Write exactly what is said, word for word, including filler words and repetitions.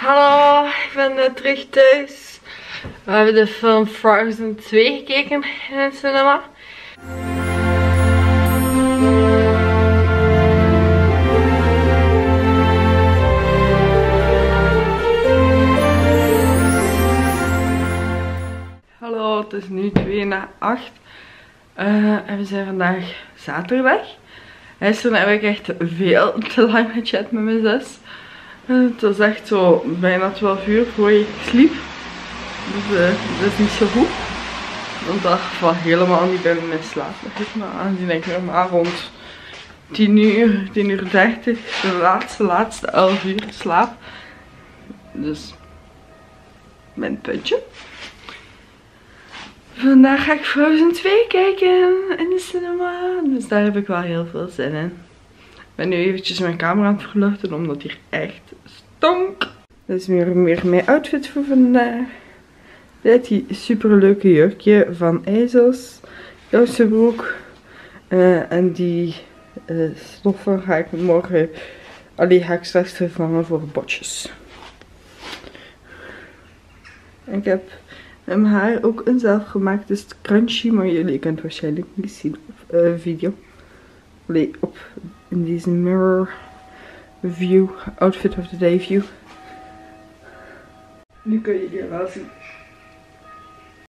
Hallo, ik ben net terug thuis. We hebben de film Frozen twee gekeken in het cinema. Hallo, het is nu twee na acht. Uh, en we zijn vandaag zaterdag. Gisteren heb ik echt veel te lang gechat met mijn zus. Uh, het was echt zo bijna twaalf uur voor ik sliep. Dus uh, dat is niet zo goed. Want dat valt helemaal niet bij mijn slaapritme aangezien ik normaal rond tien uur, tien uur dertig, de laatste, laatste elf uur slaap. Dus mijn puntje. Vandaag ga ik Frozen twee kijken in de cinema. Dus daar heb ik wel heel veel zin in. Ik ben nu eventjes mijn kamer aan het verluchten omdat hier echt stonk. Dit is weer, weer mijn outfit voor vandaag. Dit die super leuke jurkje van IJzels. Kousenbroek. Uh, en die uh, stoffen ga ik morgen. Allee, ga ik straks vervangen voor botjes. En ik heb met mijn haar ook een zelfgemaakt. Dus crunchy, maar jullie kunnen het waarschijnlijk niet zien op uh, video. Allee, op in deze mirror view, outfit of the day view. Nu kun je hier wel zien.